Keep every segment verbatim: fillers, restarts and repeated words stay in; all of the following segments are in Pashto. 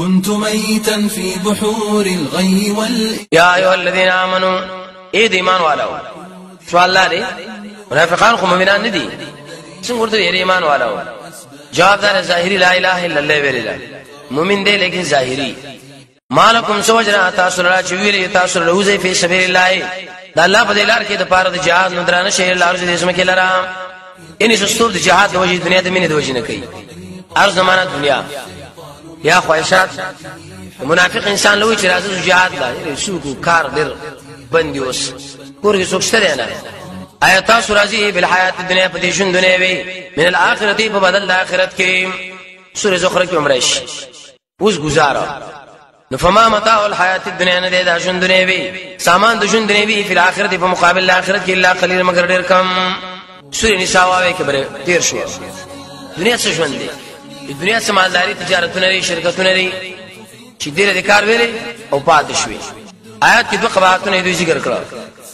كنت ميتا في بحور الغي وال يا أيها الذين آمنوا اے د ایمان والو سوال لري منافقان خو مؤمنان ندي څنګه ورته یې ایمان والو جواب دار ظاهری لا اله الا الله ویل مؤمن دی لیکن ظاهری مالکم سوجنا تاسو را چې ویلې تاسو روزه په سبیل الله د الله په لار کې د پاره د جهاد ندرانه شهر لار دې اسمه کې لرا ان شستور د جهاد د وجه دنیا د مینې د وجه نه کوي ارز زمانہ دنیا یا خواهشات منافق انسان لوي چې راځي جهاد لا شو کو کار ډیر بنديوس کورګي سوچته نه آیات تاسو راځي بل حیات الدنیا په دې ژوند دنیوي من الاخرته په بدل د اخرت کې سورې زخرف کې عمرش اوس گزاره نو فما متاع الحیات الدنیا نه د ژوند دنیوي سامان د ژوند دنیوي په آخرت په مقابل اخرت کې الا قليل مگر ډیر کم سورې نساء واوي کې بره تیر شو دنیا څه ژوند دی دنیا څه مالداري تجارتونه لري شرکتونه لري چې ډیر د کار ویلي او پاتې شوي آیات کې دوه قواعدونه دوی ذکر کړو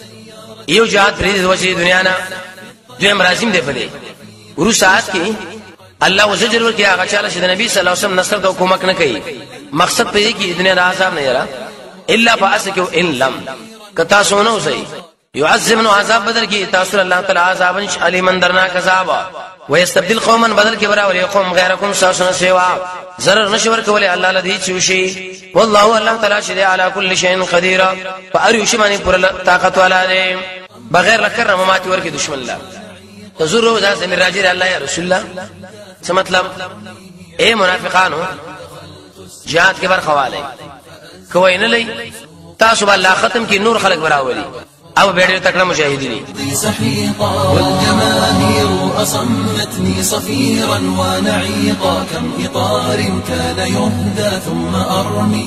یو جهاد پرې د وجه دنیا نه دویم رازم دی په دې ورو ساعت کې الله وزجر ورکړي هغه چاله چې د نبی صلی الله علیه وسلم نصر د حکومت نه کوي مقصد په دې کې دنیا د عذاب نه یرا الا فاسکو ان لم کتا سونو صحیح يعذبن عذاب بدل کې تاسو الله تعالی عذابن علیمن درناک عذاب ويستبدل قوما بدل کې برا ولي قوم غیرکم ساسن سوا zarar نشور کولې الله لدی چوشي والله الله تعالی شهد على كل شيء قدير فاريو شماني پر طاقت والا دي بغیر لکر ممات ورکی دشمن الله تزورو ذات من راجر الله یا رسول الله څه مطلب اے منافقانو جهاد کې بر خواله کوی نه لې تاسو الله ختم کې نور خلق براولي او بیڑے تکڑا مجاہدین سحيقا والجماهير أصمتني صفيرا ونعيقا كم إطار كان يهدى ثم أرمي